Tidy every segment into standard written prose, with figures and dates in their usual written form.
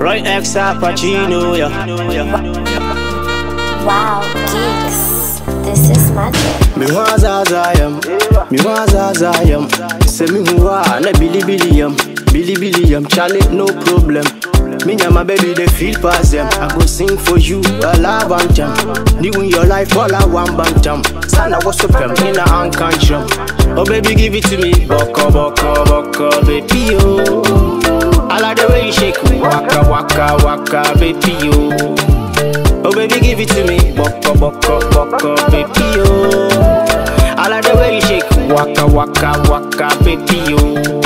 Roy X Al Pacino, yeah. Wow, Geeks, this is magic. Me was as I am, me was as I am. Say me who are, na Billy, Charlie, no problem. Me and my baby, they feel past them. I go sing for you, a love anthem. New in your life, all I want bantam. Sana was up in a unconscious. Oh baby, give it to me, boko, baby, oh. I like the way you shake, waka, baby, oh. Oh baby, give it to me, boko, baby, oh. I like the way you shake, waka, baby, oh.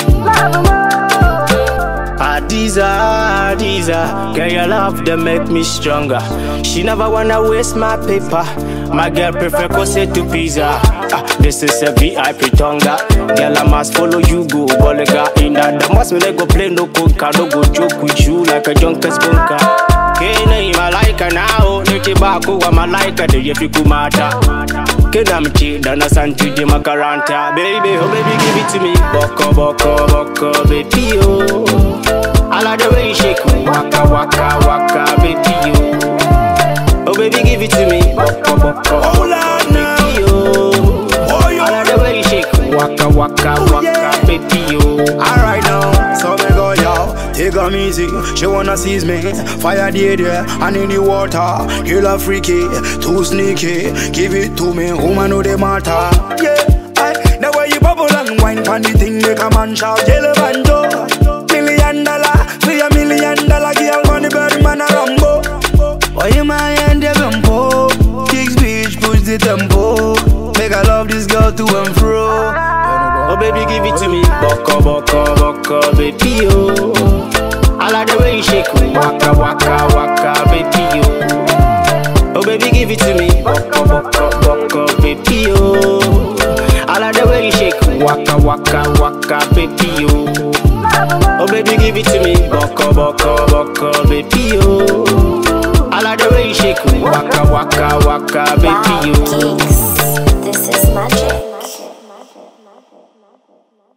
Adiza, girl, your love that make me stronger. She never wanna waste my paper. My girl prefer Kose to pizza. This is a VIP tonga. Girl, I must follow you, go Bolega. In that the must me go play no coca, no go joke with you like a junker's bunker. Kena malaika now, niti bako wa malaika de yefiku mata. Kena mchi dana santi de makaranta. Baby, oh baby, give it to me, boko, baby, oh. I like the way you shake, waka, baby, oh. Oh baby, give it to me, boko, baby, oh. I like the way you shake, waka, baby, oh. Alright now, so me go yo, take a easy. She wanna seize me, fire the air and in the water. Girl a freaky, too sneaky. Give it to me, woman know the matter. Yeah, the way you bubble and wine, pan the thing make a man shout, yellow banjo. $1 million, $3 million, girl money bird man a Rambo. Oh you my hand the bumpo, Kicks beach push the tempo. Make I love this girl to and fro. Oh baby, give it to me, boko, baby, oh. I like the way you shake, waka, baby, oh. Oh baby, give it to me, boko, baby, oh. I like the way you shake, waka, baby, oh. Oh baby, give it to me, boko, baby, oh. I like the way you shake, waka, baby, oh. Wow, Geeks, this is magic.